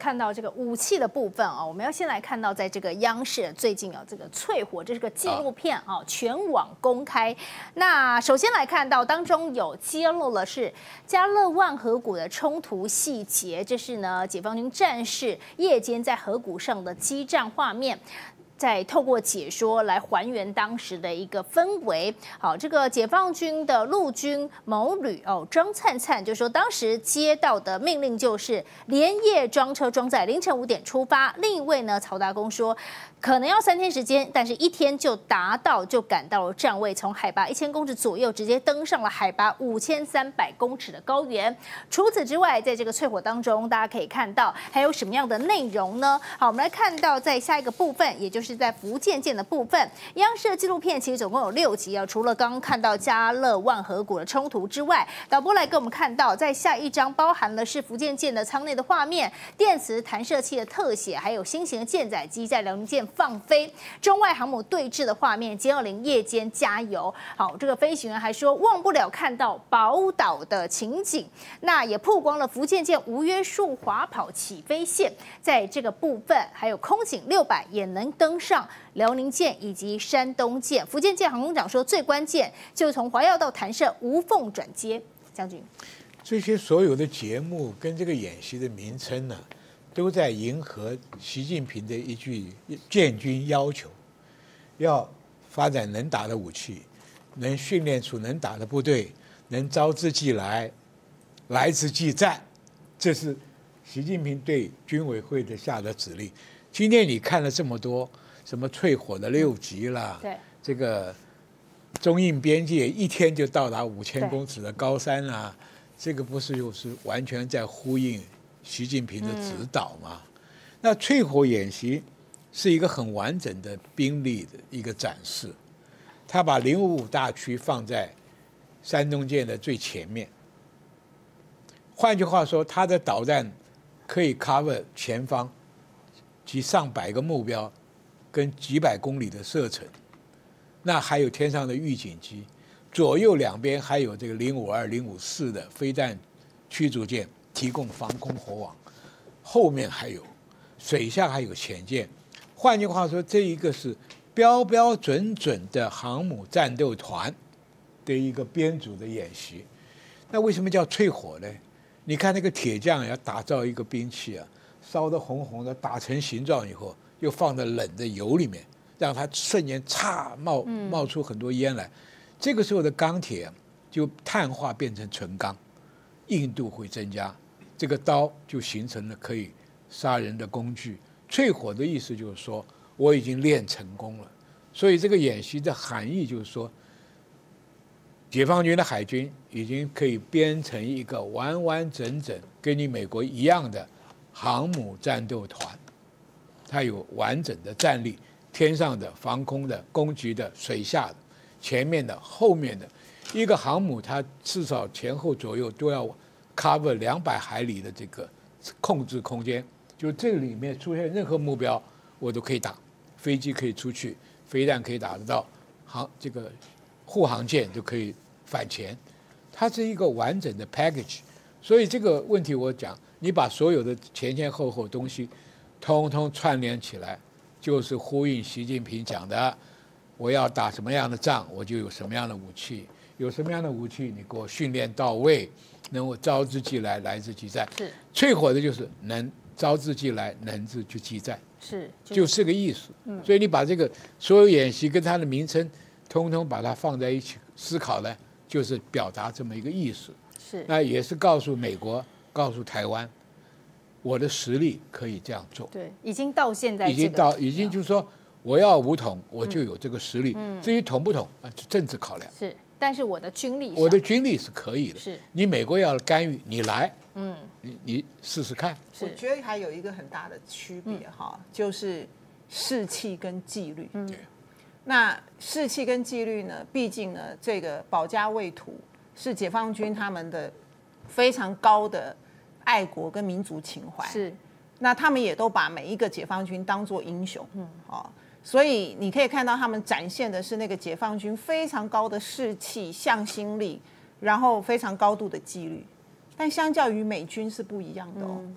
看到这个武器的部分啊，我们要先来看到，在这个央视最近有这个淬火，这是个纪录片啊，全网公开。那首先来看到当中有揭露了是嘉乐万河谷的冲突细节，这是呢解放军战士夜间在河谷上的激战画面。再透过解说来还原当时的一个氛围。好，这个解放军的陆军某旅张灿灿就说，当时接到的命令就是连夜装车装载，凌晨5点出发。另一位呢，曹达公说，可能要3天时间，但是1天就赶到了站位，从海拔1000公尺左右直接登上了海拔5300公尺的高原。除此之外，在这个淬火当中，大家可以看到还有什么样的内容呢？好，我们来看到在下一个部分，也就是在福建舰的部分，央视的纪录片其实总共有6集啊。除了刚刚看到嘉乐万河谷的冲突之外，导播来给我们看到，在下一章包含了是福建舰的舱内的画面、电磁弹射器的特写，还有新型的舰载机在辽宁舰放飞，中外航母对峙的画面，歼20夜间加油。好，这个飞行员还说忘不了看到宝岛的情景。那也曝光了福建舰无约束滑跑起飞线，在这个部分还有空警600也能登上辽宁舰以及山东舰。福建舰航空长说，最关键就是从滑跃到弹射无缝转接。将军， 这些所有的节目跟这个演习的名称呢，都在迎合习近平的一句建军要求，要发展能打的武器，能训练出能打的部队，能招之即来，来之即战。这是习近平对军委会的下的指令。今天你看了这么多，什么淬火的6级啦， 对， 这个中印边界1天就到达5000公尺的高山啦，这个不是又是完全在呼应习近平的指导吗？那淬火演习是一个很完整的兵力的一个展示，他把055大区放在山东舰的最前面，换句话说，他的导弹可以 cover 前方及上百个目标，跟几百公里的射程，那还有天上的预警机，左右两边还有这个052、054的飞弹驱逐舰提供防空火网，后面还有水下还有潜舰。换句话说，这一个是标标准准的航母战斗团的一个编组的演习。那为什么叫淬火呢？你看那个铁匠要打造一个兵器啊，烧得红红的，打成形状以后，又放在冷的油里面，让它瞬间冒出很多烟来。这个时候的钢铁就碳化变成纯钢，硬度会增加，这个刀就形成了可以杀人的工具。淬火的意思就是说，我已经练成功了。所以这个演习的含义就是说，解放军的海军已经可以编成一个完完整整跟你美国一样的航母战斗团，它有完整的战力，天上的、防空的、攻击的、水下的、前面的、后面的。一个航母它至少前后左右都要 cover 200海里的这个控制空间，就这里面出现任何目标我都可以打，飞机可以出去，飞弹可以打得到，这个护航舰就可以反潜，它是一个完整的 package。 所以这个问题我讲，你把所有的前前后后东西通通串联起来，就是呼应习近平讲的，我要打什么样的仗，我就有什么样的武器，有什么样的武器你给我训练到位，能够招之即来，来之即战。 是淬火的就是能招之即来，能之即战， 是就是这个意思。所以你把这个所有演习跟它的名称通通把它放在一起思考呢，就是表达这么一个意思。 是， 那也是告诉美国，告诉台湾，我的实力可以这样做。 对，已经到现在、 已经就是说，我要武统，我就有这个实力。至于统不统啊，政治考量。 是，但是我的军力是可以的。 是， 你美国要干预，你来，你试试看。 我觉得还有一个很大的区别哈，就是士气跟纪律。那士气跟纪律呢，毕竟呢，这个保家卫土是解放军他们的非常高的爱国跟民族情怀。 是， 那他们也都把每一个解放军当作英雄。所以你可以看到他们展现的是那个解放军非常高的士气、向心力，然后非常高度的纪律。但相较于美军是不一样的哦。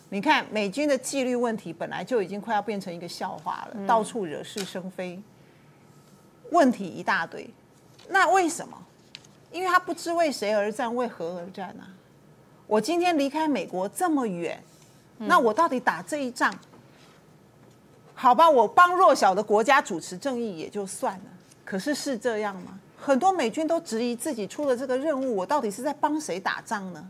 你看美军的纪律问题本来就已经快要变成一个笑话了，到处惹是生非，问题一大堆。那为什么？因为他不知为谁而战，为何而战啊？我今天离开美国这么远，那我到底打这一仗？好吧，我帮弱小的国家主持正义也就算了，可是是这样吗？很多美军都质疑自己出了这个任务，我到底是在帮谁打仗呢？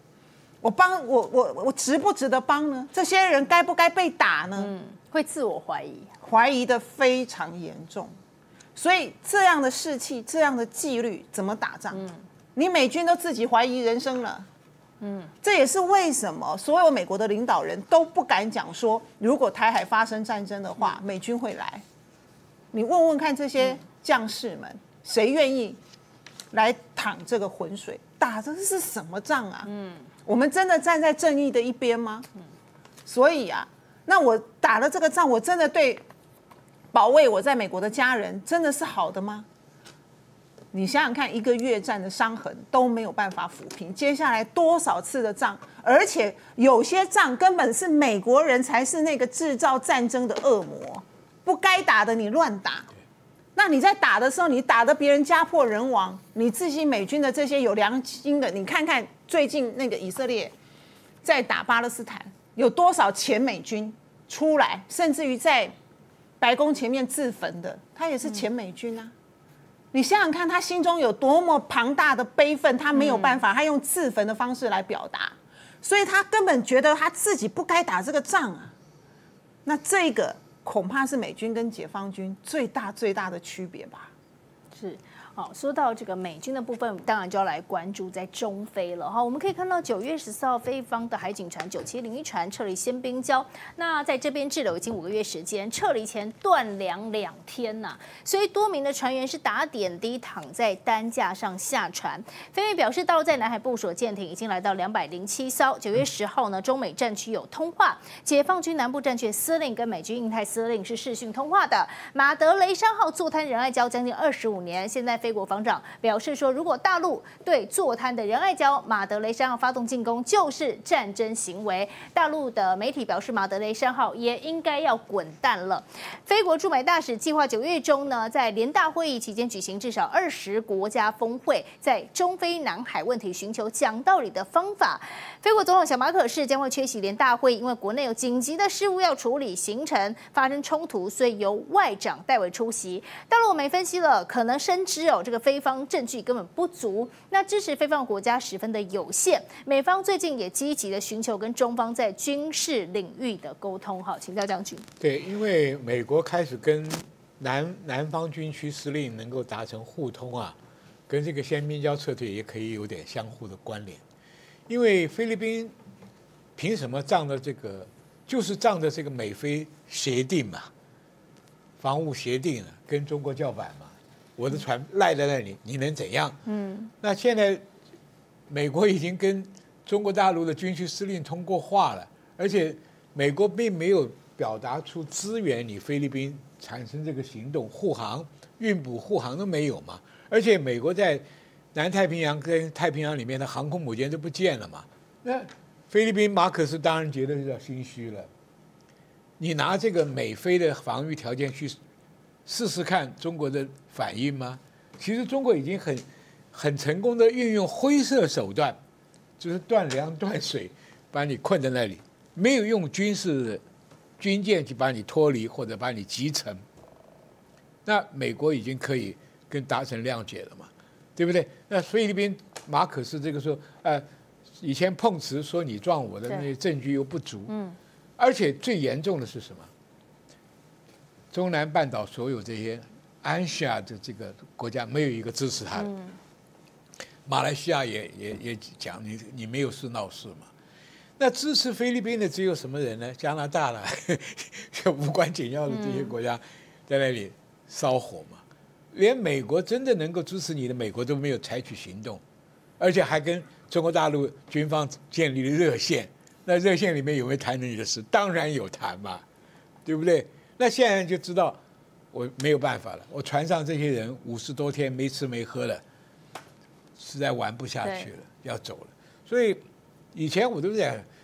我值不值得帮呢？这些人该不该被打呢？ 会自我怀疑， 怀疑的非常严重。所以这样的士气、这样的纪律怎么打仗？你美军都自己怀疑人生了。这也是为什么所有美国的领导人都不敢讲说，如果台海发生战争的话，美军会来。你问问看这些将士们，谁愿意来淌这个浑水？打的是什么仗啊？我们真的站在正义的一边吗？所以啊，那我打了这个仗，我真的对保卫我在美国的家人真的是好的吗？你想想看，一个越战的伤痕都没有办法抚平，接下来多少次的仗，而且有些仗根本是美国人才是那个制造战争的恶魔，不该打的你乱打。那你在打的时候，你打得别人家破人亡，你自己美军的这些有良心的，你看看最近那个以色列在打巴勒斯坦，有多少前美军出来，甚至于在白宫前面自焚的，他也是前美军啊。你想想看，他心中有多么庞大的悲愤，他没有办法，他用自焚的方式来表达，所以他根本觉得他自己不该打这个仗啊。那这个恐怕是美军跟解放军最大的区别吧。 是。好，说到这个美军的部分，当然就要来关注在中非了哈。我们可以看到9月14号，菲方的海警船9701船撤离仙冰礁，那在这边滞留已经5个月时间，撤离前断粮2天呐，所以多名的船员是打点滴躺在担架上下船。菲律宾表示，大陆在南海部署舰艇已经来到207艘。9月10号呢，中美战区有通话，解放军南部战区司令跟美军印太司令是视讯通话的。马德雷山号坐滩仁爱礁将近25年，现在菲国防长表示说，如果大陆对坐滩的仁爱礁马德雷山号发动进攻，就是战争行为。大陆的媒体表示，马德雷山号也应该要滚蛋了。菲国驻美大使计划9月中呢，在联大会议期间举行至少20国家峰会，在中非南海问题寻求讲道理的方法。菲国总统小马可仕将会缺席联大会，因为国内有紧急的事务要处理，行程发生冲突，所以由外长代为出席。大陆媒分析了，可能深知这个菲方证据根本不足，那支持菲方的国家十分的有限。美方最近也积极的寻求跟中方在军事领域的沟通。好，请教将军。 对，因为美国开始跟南方军区司令能够达成互通啊，跟这个仙冰礁撤退也可以有点相互的关联。因为菲律宾凭什么仗着这个，就是仗着这个美菲协定嘛，防务协定啊，跟中国叫板嘛。我的船赖在那里，你能怎样？那现在美国已经跟中国大陆的军区司令通过话了，而且美国并没有表达出支援你菲律宾产生这个行动护航、运补护航都没有嘛。而且美国在南太平洋跟太平洋里面的航空母舰都不见了嘛。那菲律宾马可斯当然觉得有点心虚了。你拿这个美菲的防御条件去试试看中国的反应吗？其实中国已经很成功的运用灰色手段，就是断粮断水，把你困在那里，没有用军事的军舰去把你脱离或者把你击沉。那美国已经可以跟达成谅解了嘛，对不对？那菲律宾马可斯这个时候，以前碰瓷说你撞我的那些证据又不足，而且最严重的是什么？中南半岛所有这些安西亚的这个国家没有一个支持他的，马来西亚也讲你没有事闹事嘛。那支持菲律宾的只有什么人呢？加拿大了，无关紧要的这些国家在那里烧火嘛。连美国真的能够支持你的，美国都没有采取行动，而且还跟中国大陆军方建立了热线。那热线里面有没有谈你的事？当然有谈嘛，对不对？那现在就知道我没有办法了，我船上这些人50多天没吃没喝了，实在玩不下去了，要走了。所以以前我都在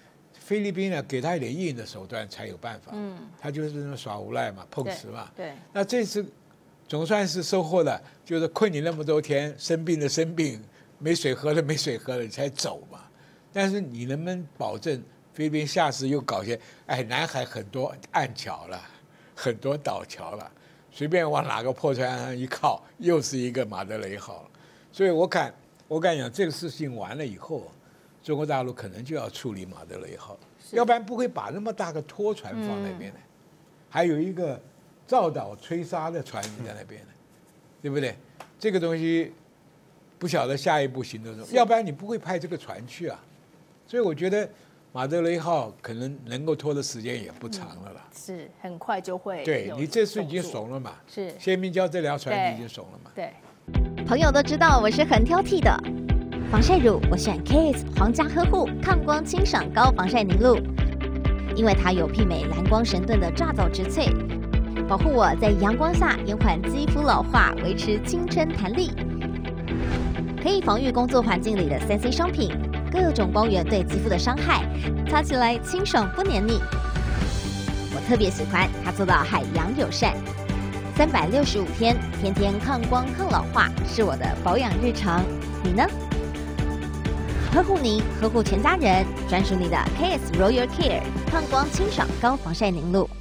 菲律宾呢给他一点硬的手段才有办法，他就是那种耍无赖嘛，碰瓷嘛。 对， 那这次总算是收获了，就是困你那么多天，生病的生病，没水喝了没水喝了，你才走嘛。但是你能不能保证菲律宾下次又搞些？南海很多暗桥了，很多岛桥了，随便往哪个破船上一靠，又是一个马德雷号了。所以我敢讲，这个事情完了以后，中国大陆可能就要处理马德雷号，要不然不会把那么大个拖船放那边的，还有一个造岛吹沙的船在那边的，对不对？这个东西不晓得下一步行动什么，要不然你不会派这个船去啊。所以我觉得马德雷号可能够拖的时间也不长了啦。 是很快就会。 对，你这次已经怂了嘛？ 是。 谢明交这条船已经怂了嘛？ 对。 朋友都知道我是很挑剔的，防晒乳我选 KISS 皇家呵护抗光清爽高防晒凝露，因为它有媲美蓝光神盾的抓藻植萃，保护我在阳光下延缓肌肤老化，维持青春弹力，可以防御工作环境里的3C 商品。各种光源对肌肤的伤害，擦起来清爽不黏腻。我特别喜欢它做到海洋友善，365天，天天抗光抗老化，是我的保养日常。你呢？呵护您，呵护全家人，专属你的 KISS Royal Care 抗光清爽高防晒凝露。